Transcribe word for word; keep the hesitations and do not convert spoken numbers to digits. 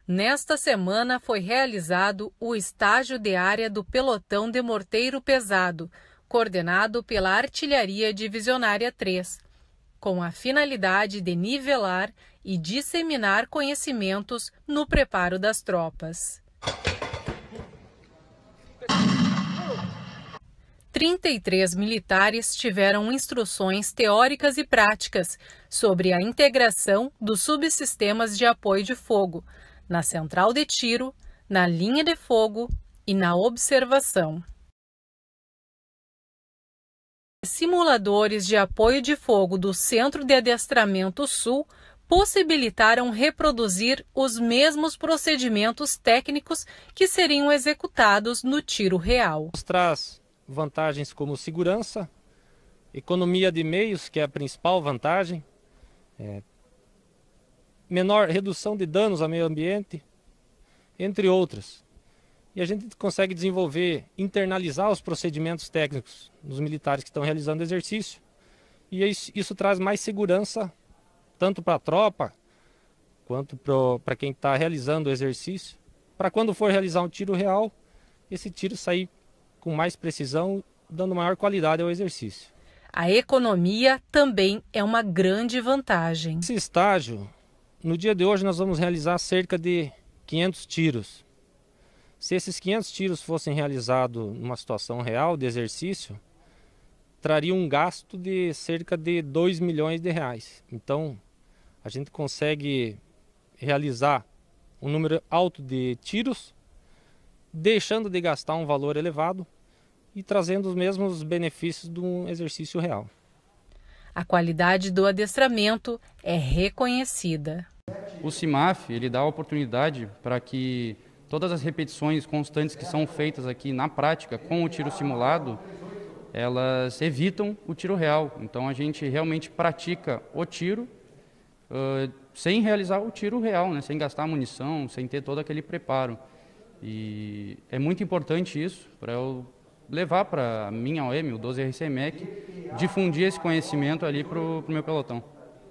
Nesta semana foi realizado o estágio de área do pelotão de morteiro pesado, coordenado pela Artilharia Divisionária três, com a finalidade de nivelar e disseminar conhecimentos no preparo das tropas. trinta e três militares tiveram instruções teóricas e práticas sobre a integração dos subsistemas de apoio de fogo, na central de tiro, na linha de fogo e na observação. Simuladores de apoio de fogo do Centro de Adestramento Sul possibilitaram reproduzir os mesmos procedimentos técnicos que seriam executados no tiro real. Traz vantagens como segurança, economia de meios, que é a principal vantagem, é, menor redução de danos ao meio ambiente, entre outras. E a gente consegue desenvolver, internalizar os procedimentos técnicos dos militares que estão realizando exercício. E isso, isso traz mais segurança, tanto para a tropa, quanto para quem está realizando o exercício, para quando for realizar um tiro real, esse tiro sair com mais precisão, dando maior qualidade ao exercício. A economia também é uma grande vantagem. Esse estágio, no dia de hoje nós vamos realizar cerca de quinhentos tiros. Se esses quinhentos tiros fossem realizados numa situação real de exercício, traria um gasto de cerca de dois milhões de reais. Então, a gente consegue realizar um número alto de tiros, deixando de gastar um valor elevado e trazendo os mesmos benefícios de um exercício real. A qualidade do adestramento é reconhecida. O CIMAF, ele dá a oportunidade para que todas as repetições constantes que são feitas aqui na prática com o tiro simulado, elas evitam o tiro real. Então a gente realmente pratica o tiro uh, sem realizar o tiro real, né? Sem gastar munição, sem ter todo aquele preparo. E é muito importante isso para eu levar para a minha O M, o doze R C M E C, difundir esse conhecimento ali para o meu pelotão.